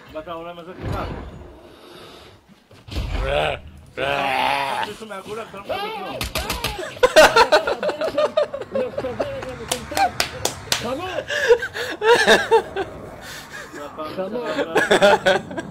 באת העולם הזה כמעט. תשמעו מהגולה, אתה לא מקבל כלום. חמור!